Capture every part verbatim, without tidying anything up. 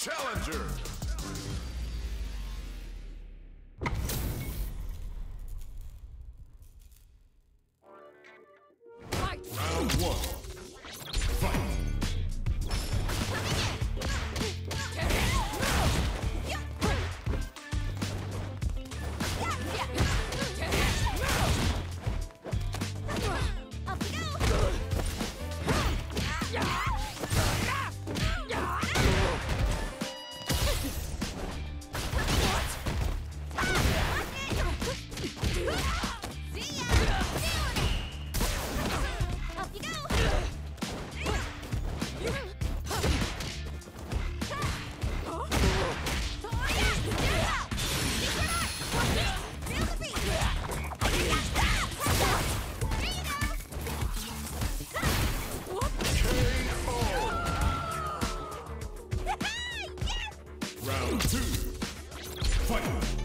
Challenger. Round one. Fight. Round two. Fight.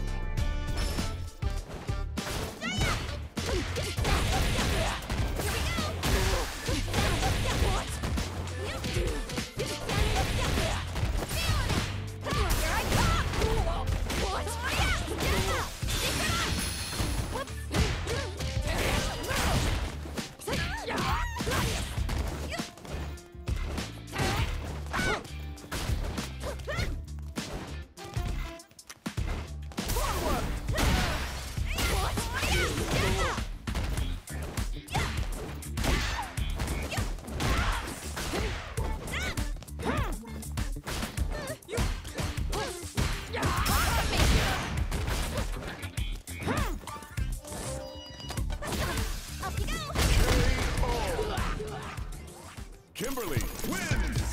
Kimberly wins!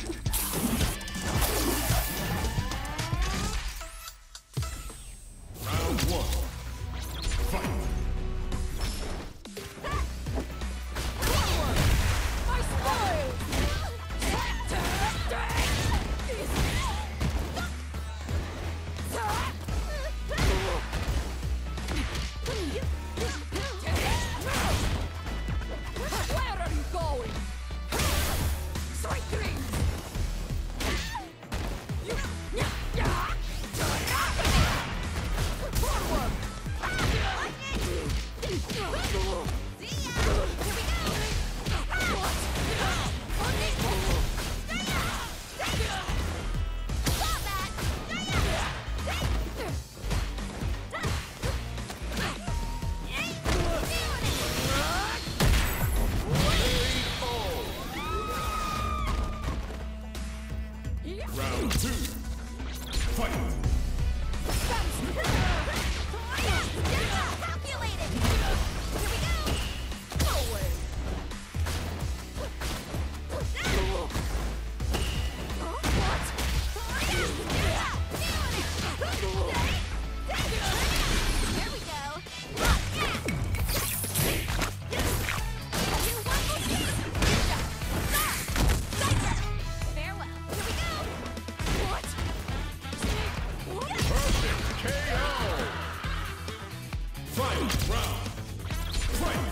Round one. Fight! My spoil! Where are you going? Strike three! Forward! Round two. Fight! Calculated! Here we go! No way! There we go! Farewell! Here we go! What? Perfect K O! Fight round! Fight!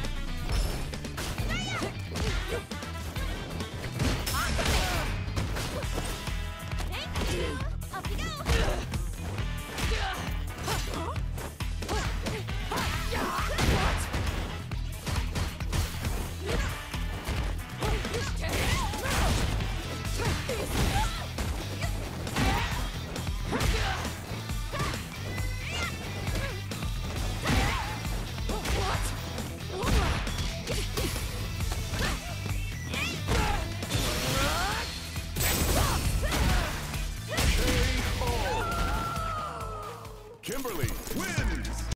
Up you go! Kimberly